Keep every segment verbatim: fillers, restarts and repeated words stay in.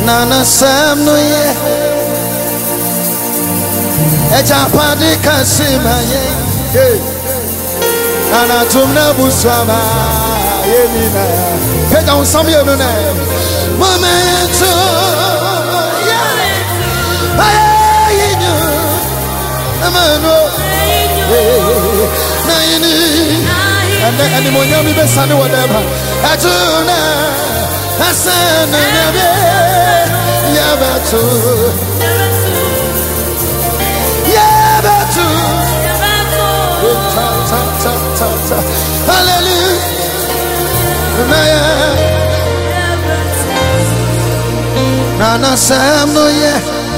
Nana Sam no ye Eja padi kasima ye Nana tumna busama ye nina Eja unsami ye nuna Mama yetu Aye yinyo Amano Na yini Ane monyami besani wadeba Atuna Asana nabe Yabatu Yabatu Ta ta ta ta ta Hallelujah Naya Nana Sam no ye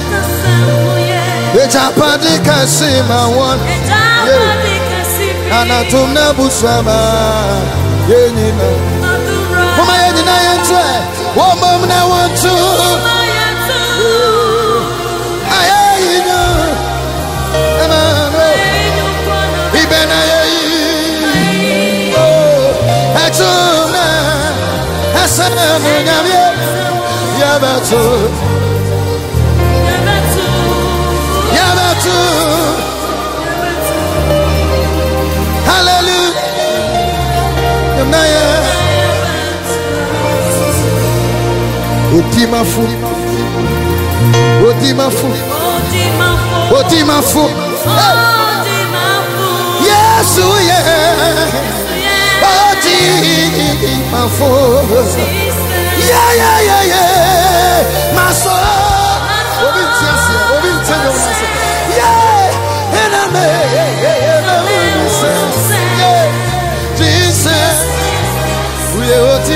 Ejapadi kasima one Nana tumna busama Yenina Mama yenina yentwe Woman na want to Ayayina Amano Ibena yayi Oh Atuna Asana Nyamye Yabatu Yabatu Yabatu Hallelujah Yamnaya Otimafu Otimafu Otimafu Yesu ye Otimafu Yeah yeah yeah yeah Maso Obi tiasi Obi tiasi Yeah Ename Jesus We oti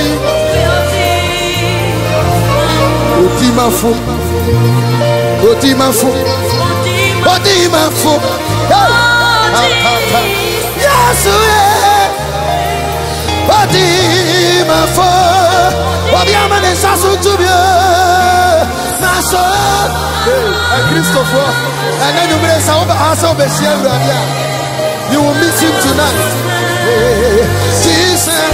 Otimafu Otimafu Otimafu Yesu Otimafu Obiama ne sasu tubio Maso Christopher And then you may say You will meet him tonight Jesus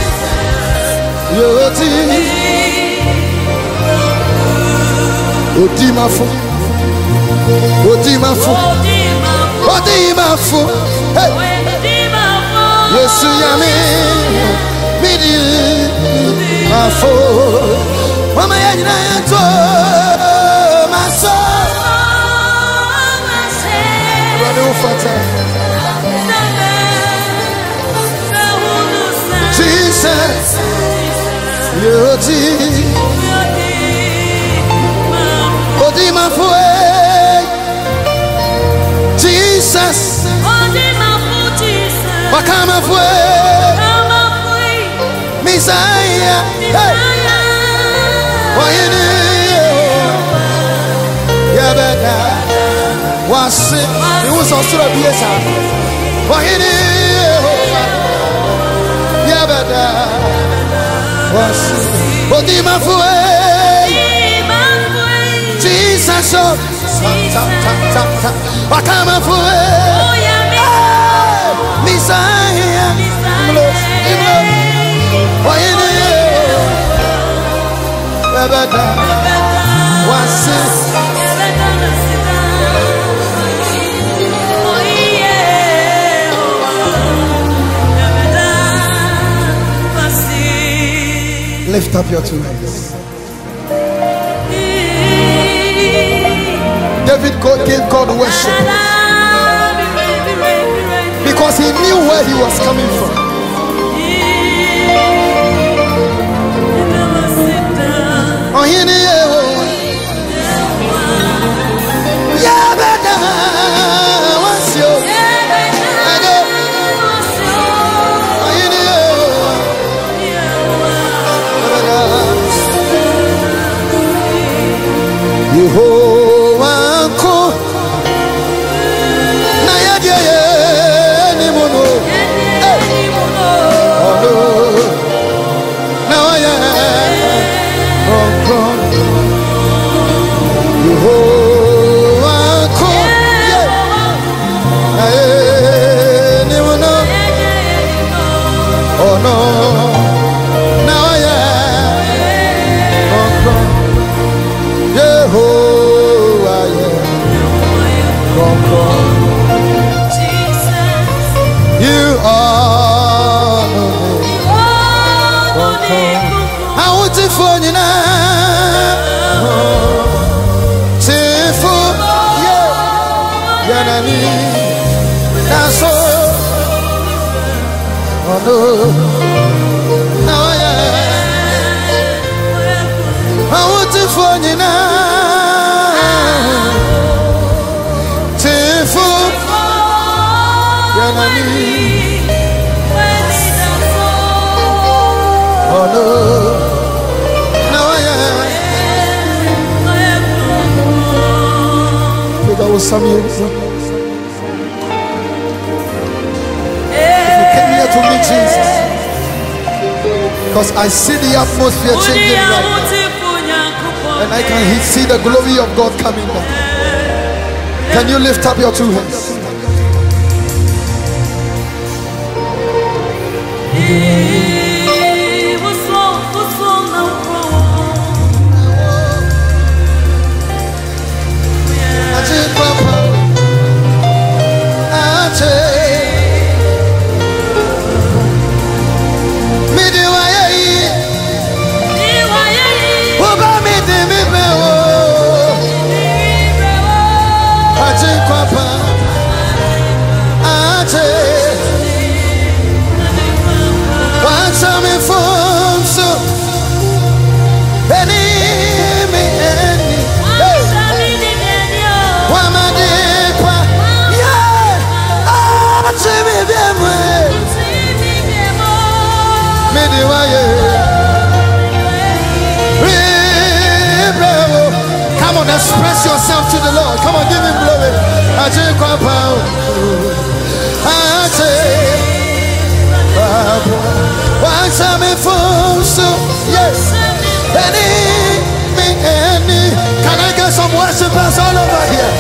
Yoti Otimafu Otimafu Otimafu Yesu yami Midi Mafu Mama yajina yanto Maso Wani ufata Jesus Yoti Otimafu Jesus Wakamafu Messiah Oyini Yabada Wasi Iwusa osura biyesa Oyini Yabada Wasi Otimafu Jesus Wakamafu Messiah Oyini Yabada Wasi Lift up your two hands. David gave God worship because he knew where he was coming from. Oh, he knew. Yeah, better. What's your? Yehovah ko na yaje ni mono phone na Tifu yeah Yanani Naso Oh no No yeah I want to phone na Tifu Yanani Oh no, no yeah. Think I was some years. If you came here to meet Jesus, because I see the atmosphere changing right now, and I can see the glory of God coming down. Can you lift up your two hands? Come on, express yourself to the Lord. Come on, give him glory. Yes. Can I get some worshipers all over here?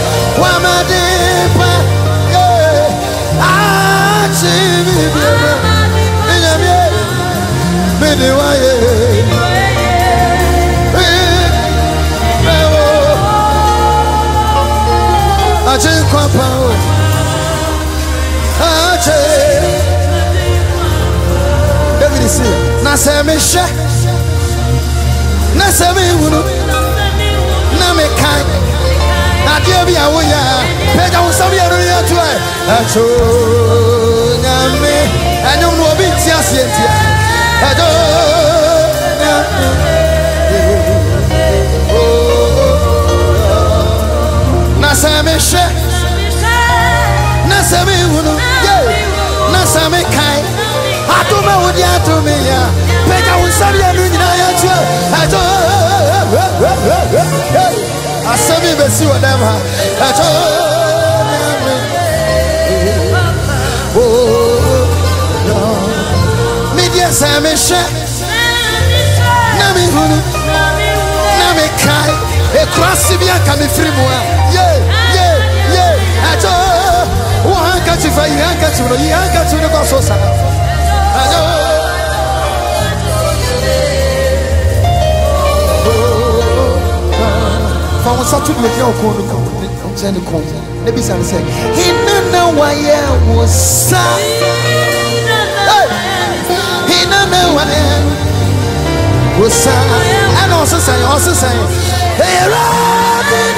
David is here. Nasemi she, Nasemi wunu, Nami kai, Nadiebi awuya, Peja usabi aruya tuai. Acho Nami, anyum no bi tiasi entia. Acho Nami, Nasemi she, Nasemi wunu, Nasemi kai. Atuma wudi atumi ya, Peja usabi aruya tuai. Acho, Asemi besi wadema. Acho. Same shit. Nami hunu, nami kai. E kwasi biya kami free mua. Yeah, yeah, yeah. Ajo, wahanka chifa, ihanka chuno, ihanka chuno kwa sosa. Ajo. Fa wonsa tu bloquer au kono ko, on tient le compte. Nebi sa say, "Hinana waye wosa." What's up? And also say, also say, hey, Robin,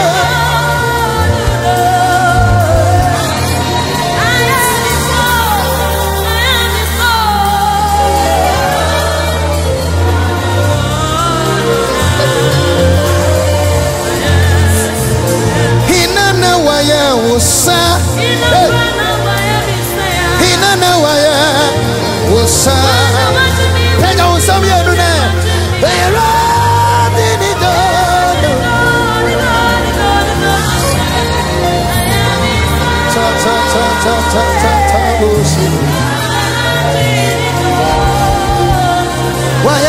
he nana waya wosa, he nana waya wosa. Some you do now. They run in the ta ta ta ta ta ta ta. Why?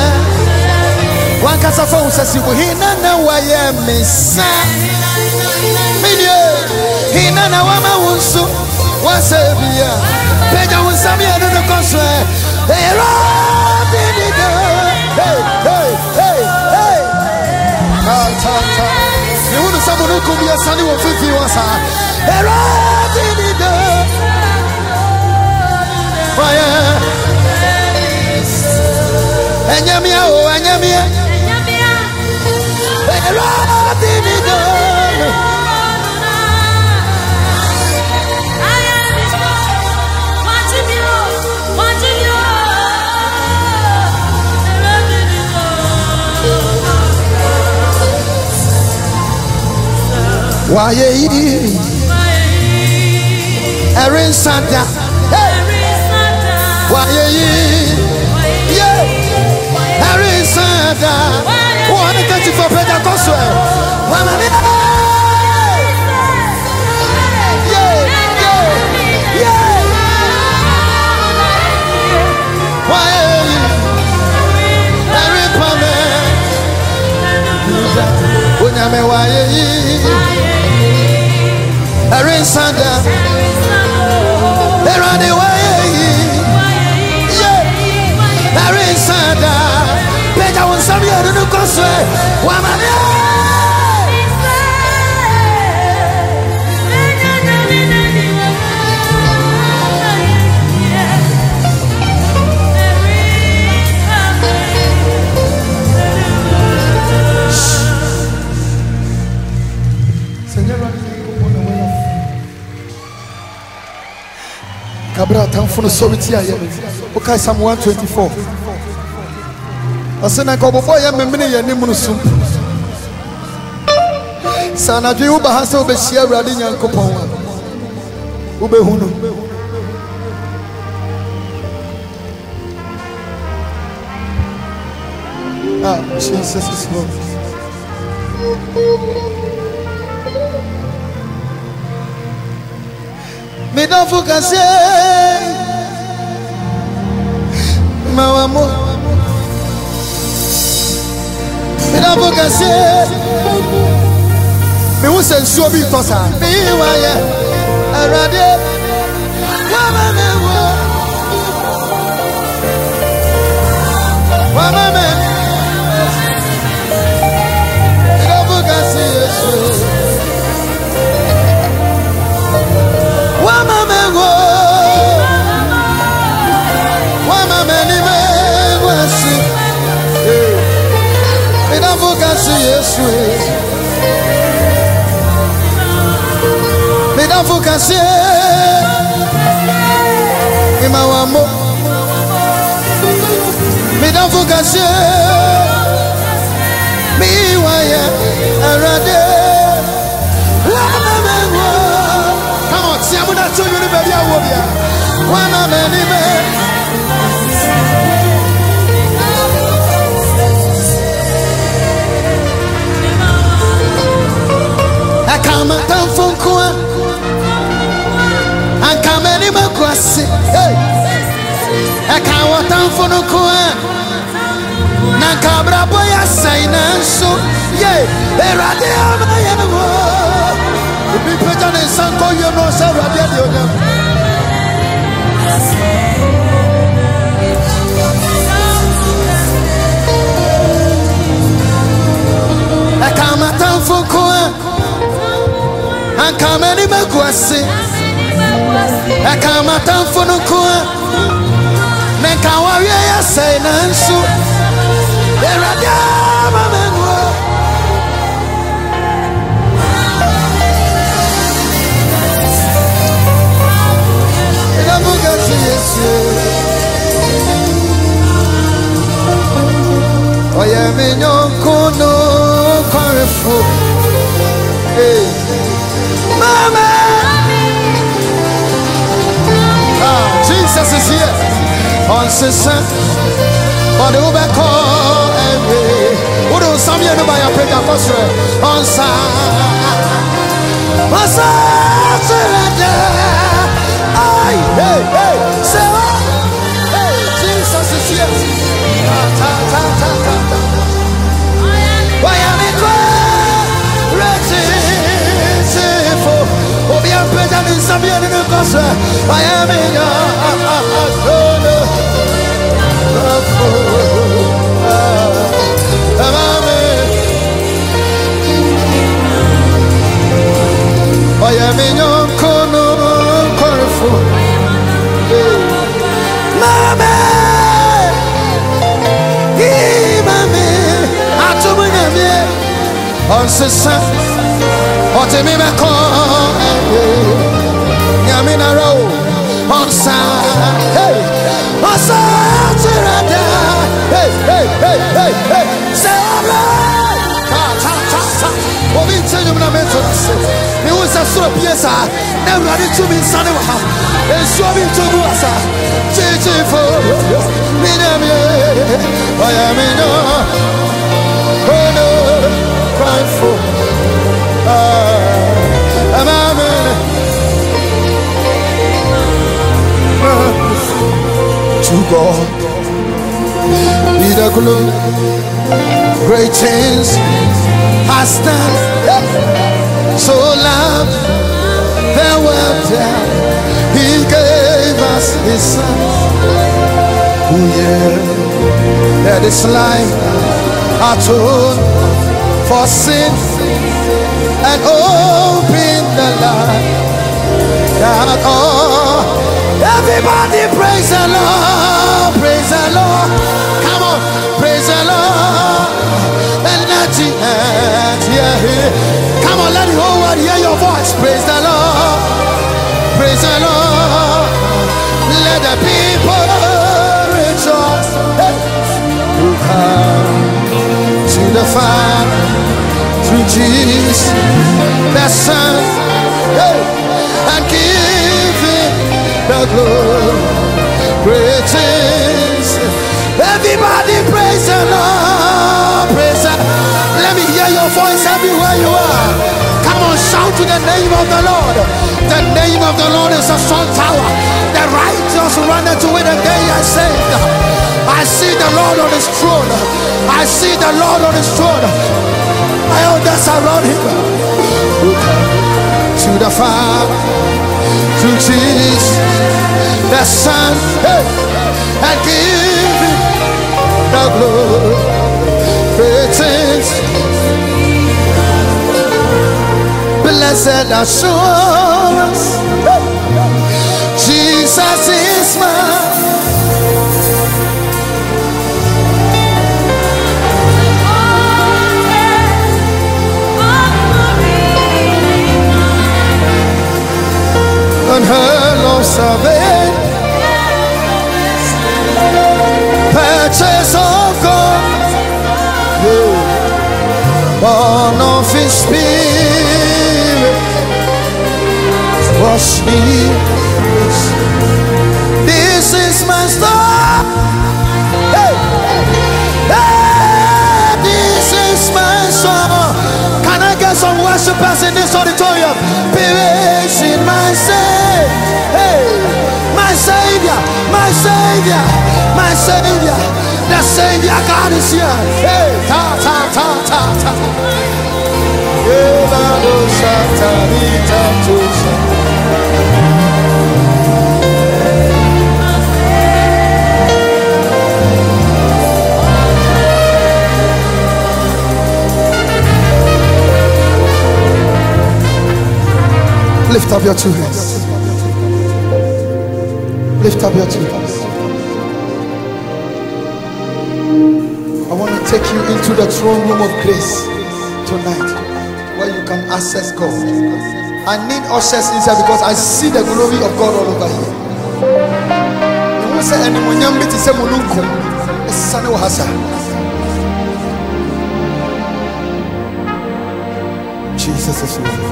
One cast of phones says you he nana why missa. Media he nana wama wunsu wasabia. Peja wunsabia do the console. They run. Hey, hey, hey, hey. Ta ta ta. You want someone who could be a sunny one fifty was a fire. And Yamia, and Enyamia. Eradinido. Why ye? Erin Santa. Why ye? Yeah. Erin Santa. One thirty for Pentecost. One minute. Yeah, yeah, yeah. Why ye? Erin Pame. Unyame why ye? Erin Santa, Erin away, yeah. Erin Santa, Peter wants some year to go sway. Wamania. Kabra tamfo so witi aye okay Psalm one twenty-four asena ko bobo ya memene ya nimu sum sana dwe wo ba ha se obehia awrade nyankopon wo behu no ah Jesus is Lord. Me don't focus, my amor. Me don't focus, me won't say so be tossa. Me why I rather woman, woman. Me don't focus, yes, me don't focus, me ma wamo, me don't focus, me waya, arade, come on, see I'm not showing you the baby I will be. One of many men. Come down from Kua and come any more cross. I can't walk down for no Kua. Nakabra boy, I say, so yea, there are the other. The people done in Sanko, you know, Sarah. I come down from Kua. I come any makwasi. I come at town for no coin. Neka warrior say nansu. There are diamond. I look at you. Oh yeah, me no kono careful. Hey. Mama! Ah, Jesus is here. On Sissan, on the Uber call, and what do some year by a prayer posture? On Sissan, hey, hey, say, hey, Jesus is here. Ta, ta, ta, ta, ta. Why am I crying? Obi apeta ni sabia ni kosa. I am in your I am in your corner, cornerful. Mama, he mama. Onsisa, Otemi Meko, Yamina Row, Onsa, hey, Onsa, Tirada, hey, hey, hey, hey, hey, Sabra, ta, ta, ta, ta, Obi Tenyu Nameto, he was a sort of pieza, never ready to be son of a house, and Swami to Buasa, Chichi for Minami, I am in a crying for. To God be the glory. Great things has done. So love the world down. He gave us His Son. Oh yeah, that is life atone for sin and open the light that all. Everybody praise the Lord, praise the Lord. Come on, praise the Lord. And let the earth hear Him. Come on, let the whole world hear your voice. Praise the Lord, praise the Lord. Let the people rejoice. Hey. Who come to the Father through Jesus, the Son, hey, and give Him the glory. Great things. Everybody praise the Lord. Praise the Lord. Let me hear your voice everywhere you are. Come on, shout to the name of the Lord. The name of the Lord is a strong tower. The righteous run into it and they are saved. I see the Lord on His throne. I see the Lord on His throne. My elders around Him. To the Father, to Jesus, the Son, hey, and give Him the glory. Great things. Blessed assurance, hey, Jesus is mine. And her love salvation, purchase of God, born of His Spirit, wash me. This is my story. Hey. Hey, this is my song. Can I get some worshipers in this auditorium? Praise in my Savior, hey, my Savior, my Savior, my Savior, the Savior God is here. Hey, ta ta ta ta ta. Lift up your two hands. Lift up your two hands. I want to take you into the throne room of grace tonight, where you can access God. I need ushers inside because I see the glory of God all over here. Jesus is Lord.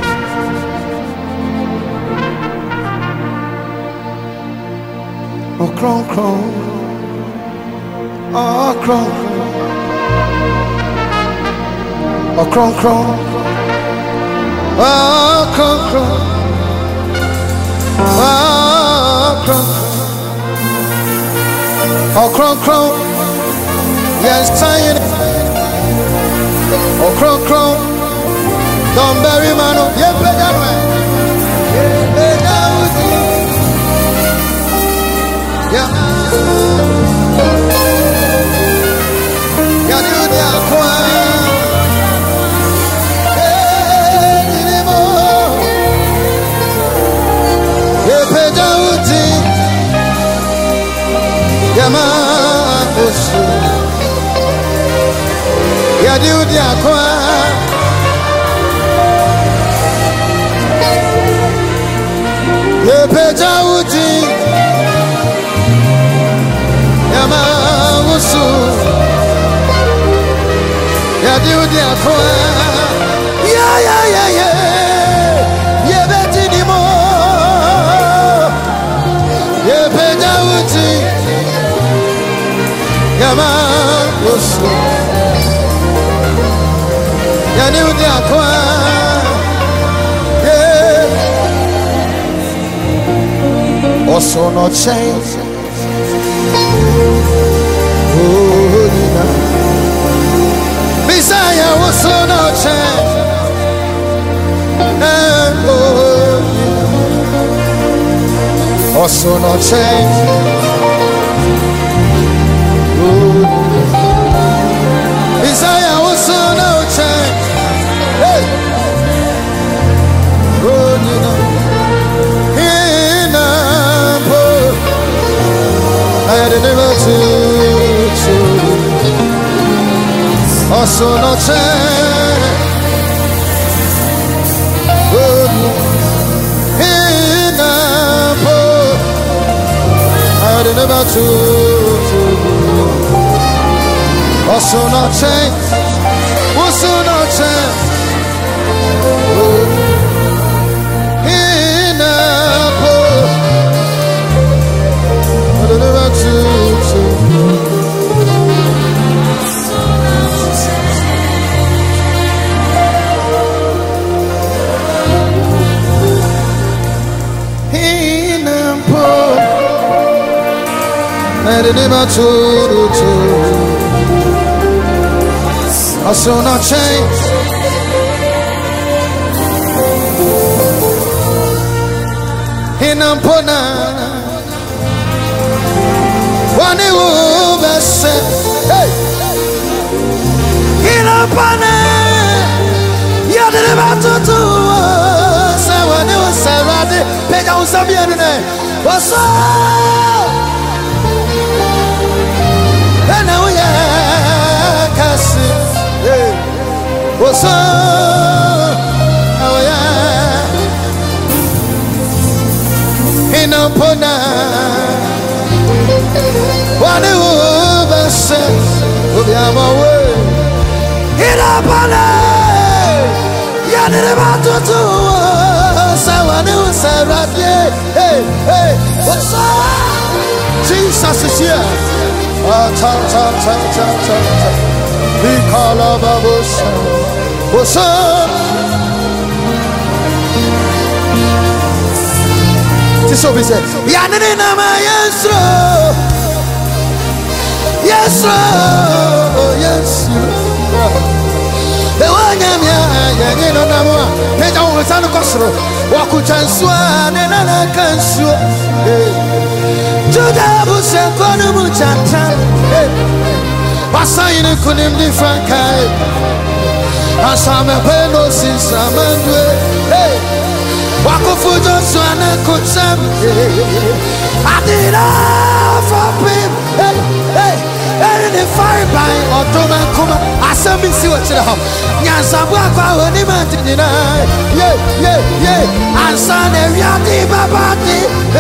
Oh, crown, crown. Oh, crown, crown. Oh, crown, crown. Oh, crown, crown. Oh, crown, crown. Oh, crown, crown. Yes, time. Oh, crown, crown. Don't bury man. Yeah, play that way. Yeah, play that way. Yeah. Yeah, do the aqua. Yeah, anymore. Yeah, pay down. Yeah, man. Yeah, do the aqua. ye peja uji yama usu ya diudi akwa ya ya ya ya ye beti ni mo ye peja uji yama usu ya diudi akwa also no change. Oh, Messiah also no change. Oh, also no change. Oh, Messiah also no change. Hey, oh, you know. I had never to also not change. In a boat, I had never to also not change. Also not change. In a boat, I had never to. I never told you. I shall not change. In Ampona, one who best hey. In Ampona, you never told you. Someone who said, "Pay down some yesterday." What's up? Now we are casting. What's up? Oh yeah. In Ampona, one who said, "We'll be on my way." In Ampona, you're never to do. Someone who said, "Hey, hey, what's up?" Jesus is here. Ah, ta ta ta ta ta ta. We call our babosha. What's up? This is what we say. Yanni nama yesro, yesro, yesro. The one yam ya yanni no nama. They don't want to go. Waku chanswa ne na na kansu. Juda busa konu muchata. Wasayini kunim di frankai. Asame peno sinsamandwe. Wakufu josu anakucham. Adina for pim. And the fire by Ottoman Kuma. Asami si wachira hom. Nyansabu akwa wani mantinina. Yeah, yeah, yeah. Ansane vyati babati.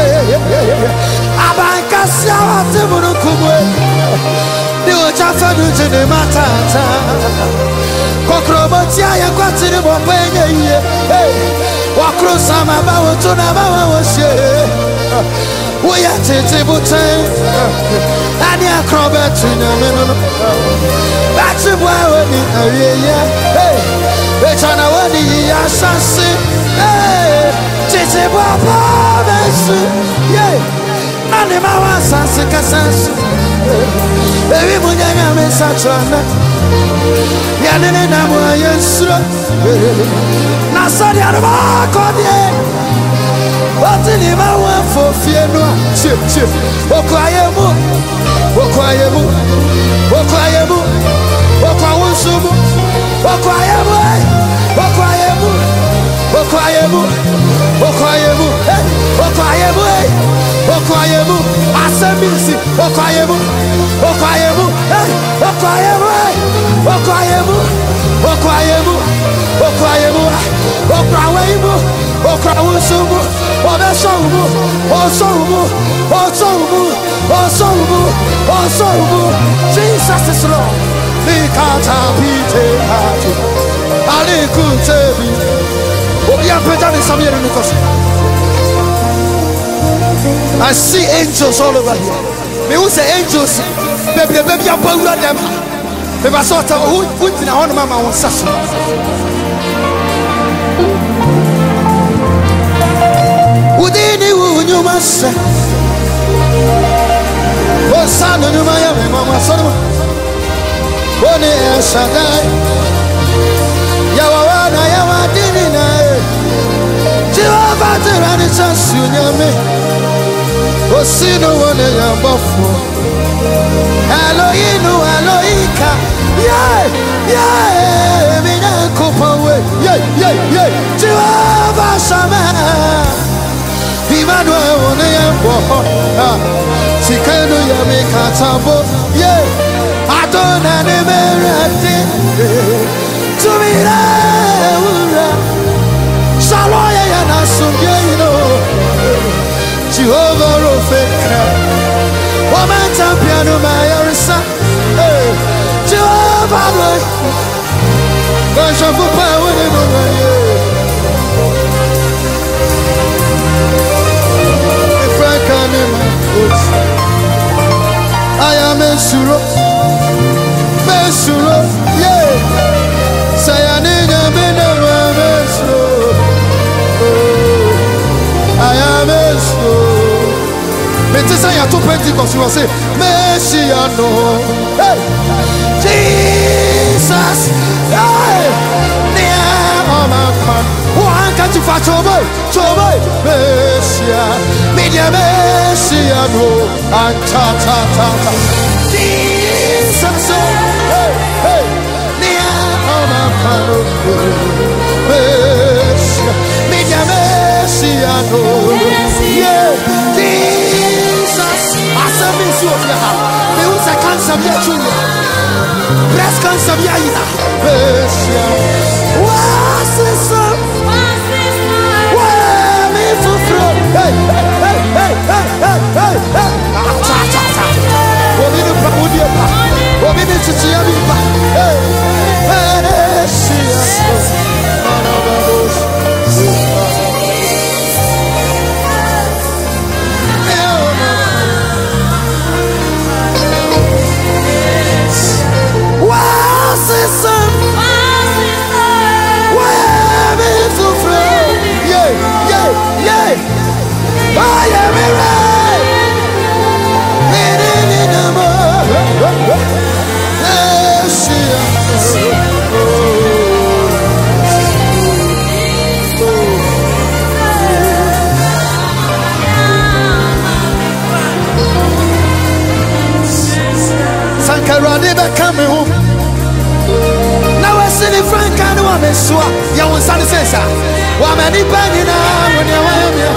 Abankasia wati munukumwe. Niwo chafa nujene matata. Kokrobotia ya kwa tini mwapenye ye. Wakro sama bawo tuna bawa wasye. Uya tete bute. Ani akrobetu na menono. Bati bwa wani awiye. Bechana wani ya shansi. Tete bwa pa besu. Nani mawa sansi kasansu. Baby munyanya mesachwana. Yanene na mwa yensura. Nasari araba kodye. Watini mawa fofienwa. Chip chip. Okwayemu. Okwayemu. Okwayemu. Okwawusumu. Okwayemu. Okwayemu. Okwayemu. Okwayemu. Okwayemu. Okwayemu. Asemisi. Okwayemu. Okwayemu. Okwayemu. Okwayemu. Okwayemu. Okwayemu. Okwayemu. Okwawusumu. Obesomu, Osomu, Osomu, Osomu, Osomu. Jesus is Lord. Nikata pite hatu. Ali kutebi. Obiya petani samyere nukosi. I see angels all over here. Me who say angels, baby, baby, I'm power them. Me basota who who tina hono mama won sasu. Udini unyuma se. O sanu nyuma ya me mama sonu. Oni Shaddai. Ya wana ya wadini na. Jehovah tirani sasu nyame. Osino one yambofu. Elohim, Elohika. Yeah, yeah. Mina kupawe. Yeah, yeah, yeah. Jehovah Shammah. Emmanuel one yambofu. Sikeno yamika tabo. Yeah. Adonai nemerati. Tumira ura. Shaloya yanasumye ino. Jehovah Rofeka, woman champion of my arisa. Jehovah Rofeka, gosh, I'm for power in the way. If I can in my boots, I am a suro, Mesuro, yeah. Say I need a minute, I am a suro. But this is two Pentecost. You will say, Messiano, hey, Jesus, hey, near oh my God, one can you fetch over, over, Messia, media Messiano, and ta ta ta ta, Jesus, hey, hey, near oh my God, Messia, media Messiano, yeah. Mais où ça cancer bien tout breast cancer bien il a ouais c'est ça ouais mais faut frère hey hey hey hey hey hey ta ta ta on vient de prendre Dieu pas on vient de se tirer pas hey hey c'est coming home. Now I see the Frank and woman swap. You want to say, sir? Woman, the penny now when you want me.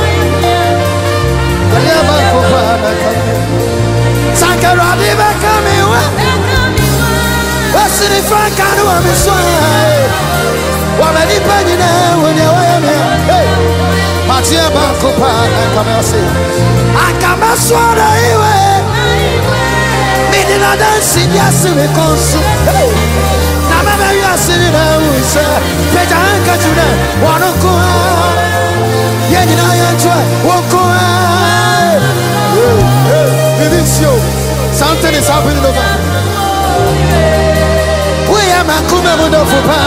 I never go back. Sankara, never coming home. I see the Frank and woman swap. Woman, the penny now when you want me. Hey, Matia Bancopa, I come and say, I come and swallow away. I dance in Yasu Consul. Now, maybe you are sitting down with Sir Peter Ankatuna. One of Koa. Yen and I enjoy. One Koa. Vivicio. Something is happening over. We are Makuma Mudofupa.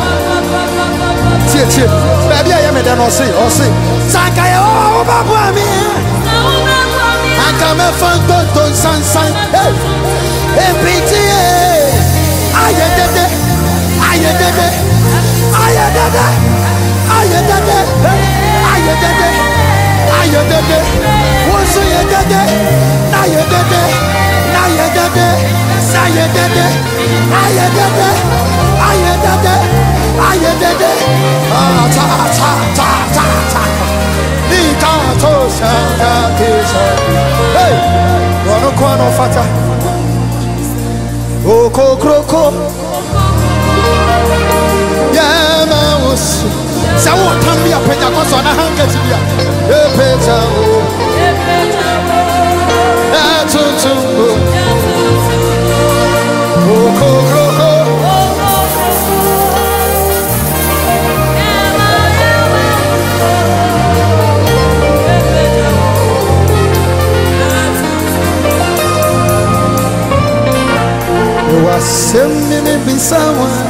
Tia, tia. Baby, I am a dan or say, or say. Sankaya, oh, Babami. I come a fun, don't san san. Hey, pity, I am dead, I am dead, I am dead, I am dead, I am dead, I am dead. What's your dead? I am dead, I am dead, I am dead, I am dead, I am dead, I am dead. Ah, ta ta ta ta ta. Ni can't toss and hey, one of one of fata. Oko kroko ya ma was sa wo tam bia penya ko so na hanga ti bia e pe Send me be someone.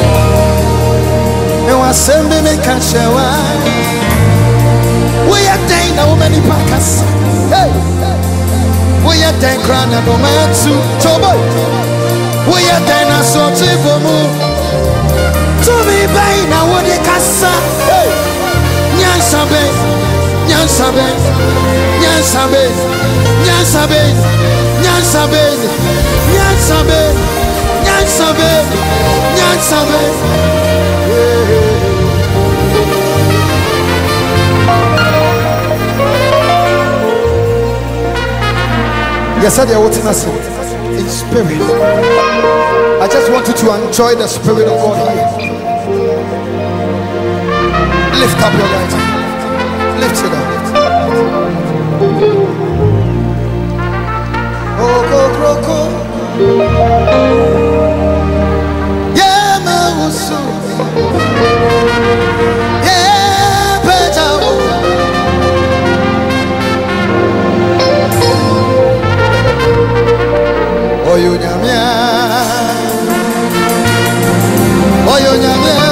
You want send me catch a one. We are dying now many packers. Hey, we are dying crown and no man to trouble. We are dying a sort of move. To me by now what they cassa. Hey, Nyansabe, Nyansabe, Nyansabe, Nyansabe, Nyansabe, Nyansabe, Nyansabe, Nyansabe. Yes, I are watching us in spirit. I just want you to enjoy the spirit of God here. Lift up your right hand. Lift it up. Oh, go, go, go. Yeah, my wusu. Yeah, better. Oh, you nyamia. Oh, you nyamia.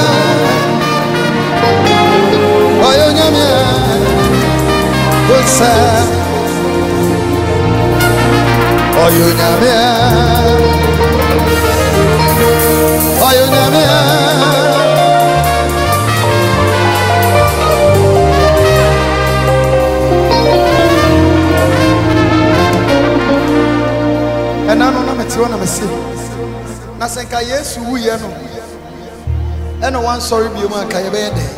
Oh, you nyamia. Good sir. Oh, you nyamia. Oh, you nyamia. And I don't know what I'm saying. Nasenka Yesu wu ye no. E no wan sorry bi o ma ka ye be de.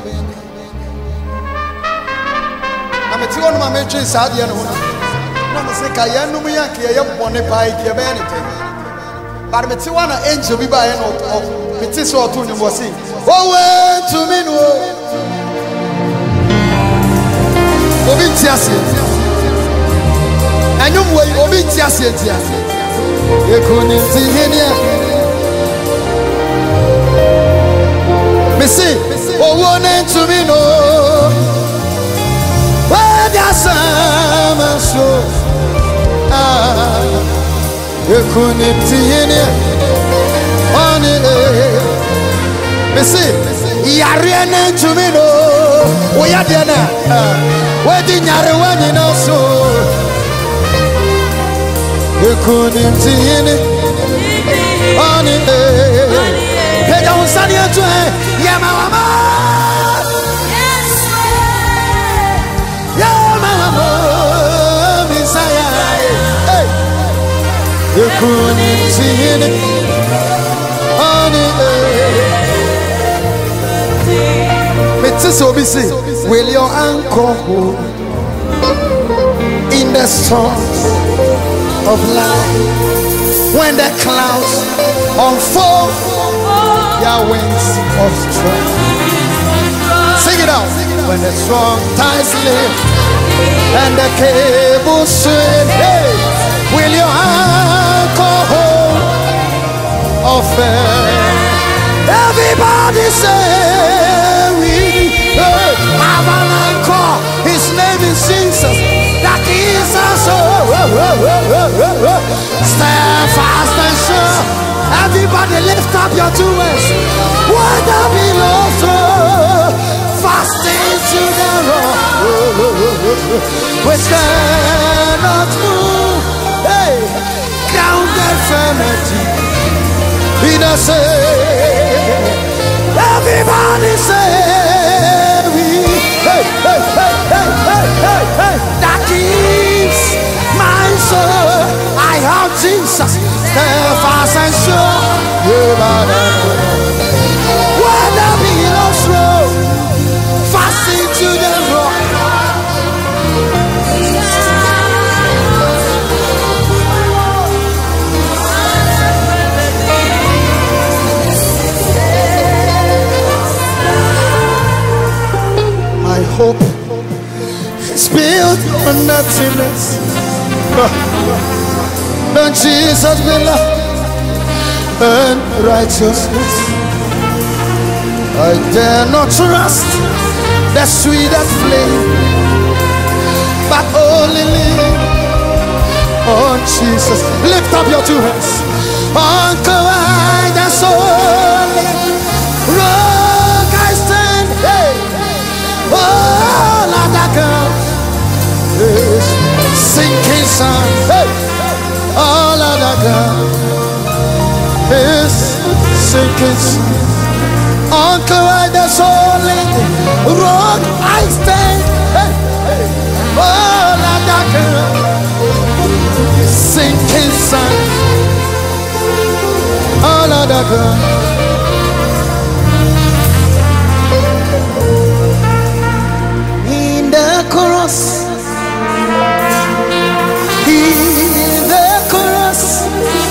Na me ti wonu ma me twe sa de no ho. Na me se ka ye no mu ya ke ye bone pa e ke be ne te. But me ti wana angel bi ba ye no. Me ti so to ni mo si. Oh we to me no. Obi ti ase. Anyum we obi ti ase ti ase. Ekunim ti henia. Me see, oh one to me no. Where there's some so. Ah, ekunim ti henia. On it. Me see, yare to me no. We are there now. Where the yare one you know so. Ekunim ti henia. On it. Hey, don't stand here to yeah, mama. Yes, yeah, mama. Messiah. Hey, you couldn't see it. Honey, it's so busy. Will your uncle in the storms of life when the clouds unfold? Your wings of strength. Sing it out. When the strong ties lift and the cable swing, hey, will your anchor hold or fail? Everybody say we hey, have an anchor. His name is Jesus. That is us. Oh, oh, oh, oh, oh, oh. Stand fast and sure. Everybody lift up your two hands. What the below fast into the rock. We cannot move. Hey, grounded firmity. He does say. Everybody say we. Hey, hey, hey, hey, hey, hey, hey. That keeps my soul. I have Jesus. Fast and sure, when the billows roll, fast into the rock. My hope is built on nothingness. Don't Jesus be loved and righteousness. I dare not trust the sweetest flame, but only lean on Jesus. Lift up your two hands. Uncle, I that's all. Rock, I stand. Hey. All of that girl is sinking sun. Hey. All of that girl is sinking sun. Uncle, I that's all. Rock, I stand. Hey. All of that girl is sinking sun. All of that girl. In the chorus, in the chorus,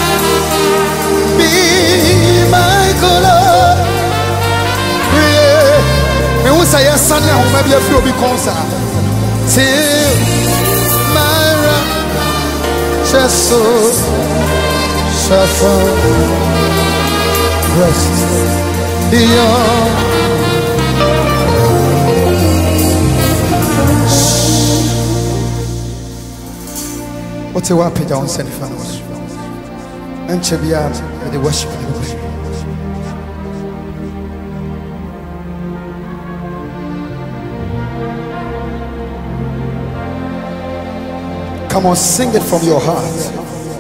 be my color. Me who say yes, son, I maybe a few because till my just so suffer rest beyond. What's a wappy down send fans? And Chebian with the worship. Come on, sing it from your heart.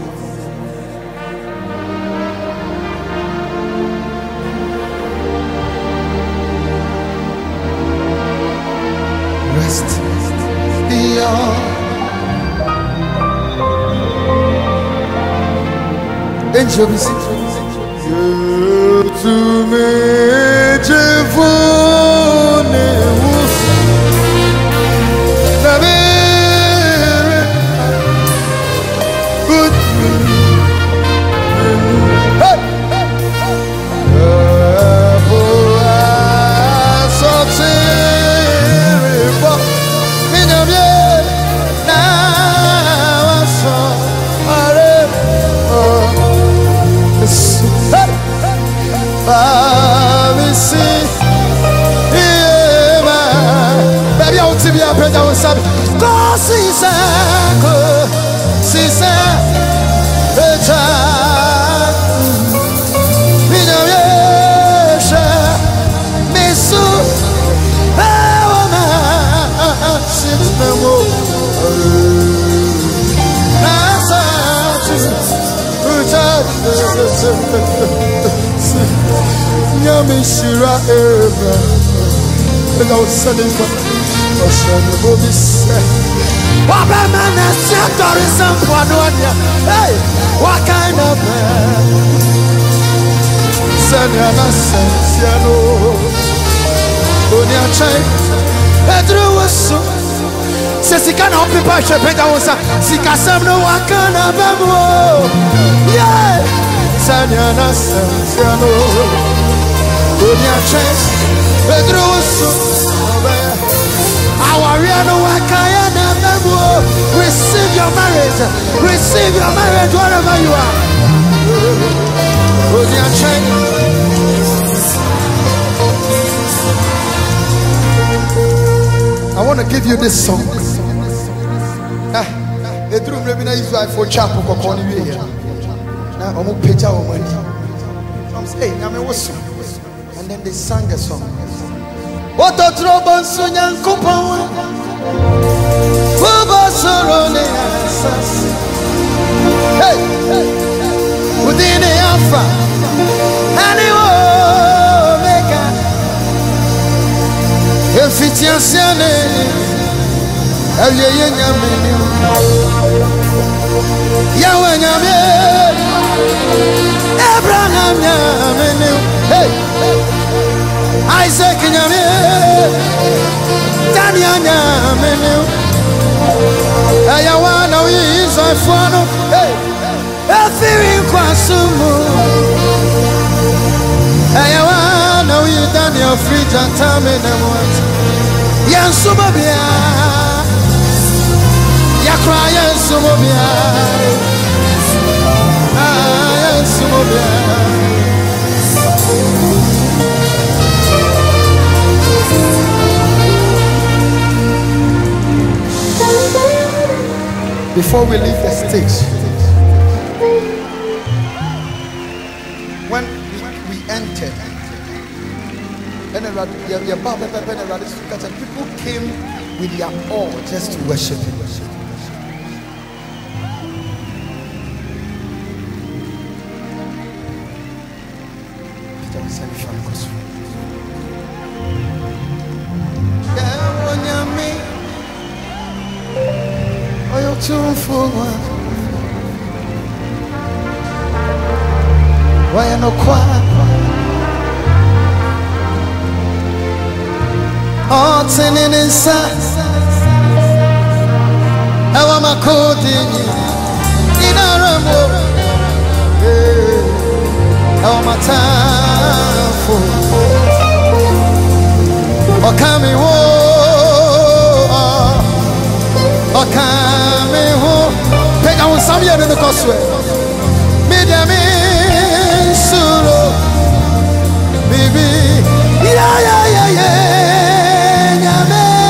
Rest beyond. Angel be sing. You to me, Jevone, good. Hey, baby, I want to be a brother with some. Go see, go see, the child. Me no yesha, me so. Oh man, sit no more. Nyami shira ebra, ela usani kwa oshani bobise. Wabe mane siatori sampwanuania. Hey, what kind of man? Sanya na sensiano. Onia chai, Pedro wasu. Se si kana opi pa shependa wosa, si kasam no wakana bemo. Yeah, Sanya na sensiano. Onia chai, Pedro wasu. Our real wakana bemo. Receive your marriage, receive your marriage wherever you are. Onia chai. I want to give you this song. Ah, the drum maybe na is for chapel for corny here. Now I'm gonna picture our money. I'm saying, I'm a and then they sang a song. What a trouble, son, young couple. Who was surrounding us? Hey, within the Alpha, and you Omega. If it's your son, oh, yeah, yeah, Yahweh, Abraham, hey, Isaac, Daniel, Ayawana, is a funnel, hey, a fearing Quasumu. Ayawana, we Daniel, free and time in the morning. Yansumabia, Yakraya Sumobia, Sumobia. Before we leave the stage, when we, we entered, and people came with their all just to worship Him. Why no quiet? Oh, turning inside. How am I coding? In a room. How am I time for? Oh, coming home. Oh, coming home. Take on some year in the Cosway. Media me. Baby, yeah, yeah, yeah, yeah, yeah,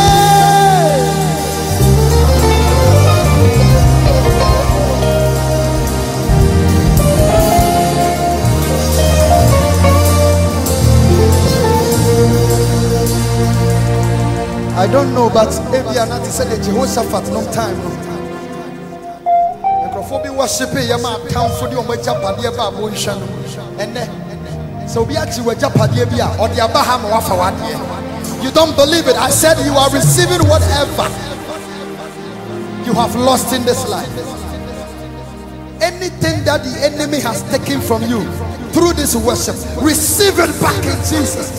I don't know, but maybe I'm not saying that Jehoshaphat no time. Microphone worshiping your man town for the Omajapadia Babushan and then. So we actually were Japadia or the Abaham Wafawadia. You don't believe it. I said you are receiving whatever you have lost in this life. Anything that the enemy has taken from you through this worship, receive it back in Jesus.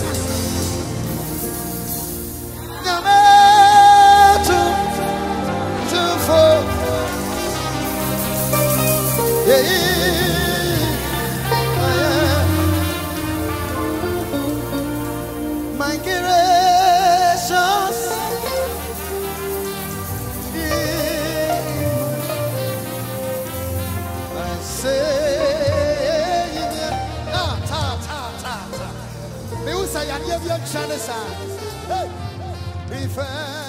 Hey,